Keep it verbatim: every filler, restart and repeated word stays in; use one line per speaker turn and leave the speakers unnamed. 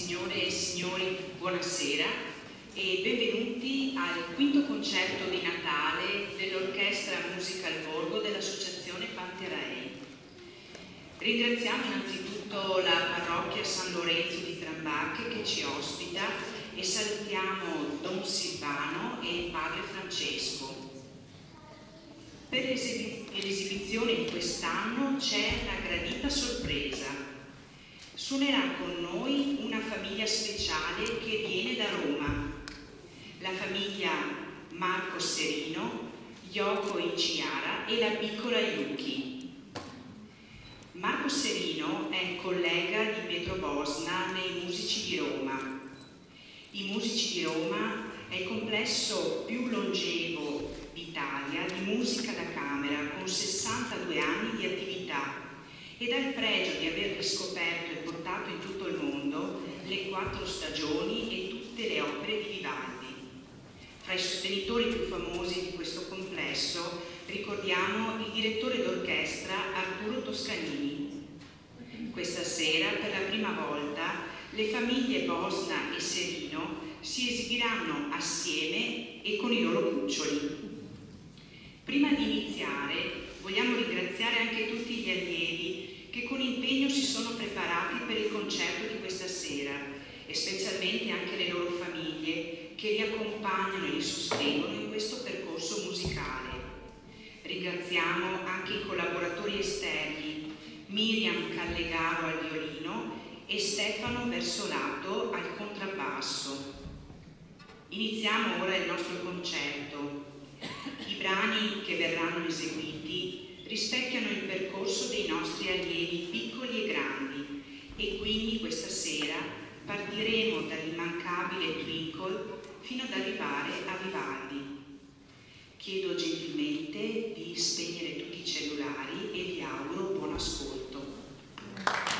Signore e signori, buonasera e benvenuti al quinto concerto di Natale dell'Orchestra Musica al Borgo dell'Associazione Panterei. Ringraziamo innanzitutto la parrocchia San Lorenzo di Trambacche che ci ospita e salutiamo Don Silvano e Padre Francesco. Per l'esibizione di quest'anno c'è una gradita sorpresa. Suonerà con noi una famiglia speciale che viene da Roma, la famiglia Marco Serino, Yoko Ichiara e la piccola Yuki. Marco Serino è collega di Pietro Bosna nei Musici di Roma. I Musici di Roma è il complesso più longevo d'Italia di musica da camera, con sessantadue anni di attività, ed ha il pregio di aver riscoperto e portato in tutto il mondo le quattro stagioni e tutte le opere di Vivaldi. Fra i sostenitori più famosi di questo complesso ricordiamo il direttore d'orchestra Arturo Toscanini. Questa sera, per la prima volta, le famiglie Bosna e Serino si esibiranno assieme e con i loro cuccioli. Prima di iniziare, vogliamo ringraziare anche tutti gli allievi che con impegno si sono preparati per il concerto di questa sera e specialmente anche le loro famiglie che li accompagnano e li sostengono in questo percorso musicale. Ringraziamo anche i collaboratori esterni, Miriam Callegaro al violino e Stefano Versolato al contrabbasso. Iniziamo ora il nostro concerto. I brani che verranno eseguiti rispecchiano il percorso dei nostri allievi piccoli e grandi e quindi questa sera partiremo dall'immancabile Twinkle fino ad arrivare a Vivaldi. Chiedo gentilmente di spegnere tutti i cellulari e vi auguro buon ascolto.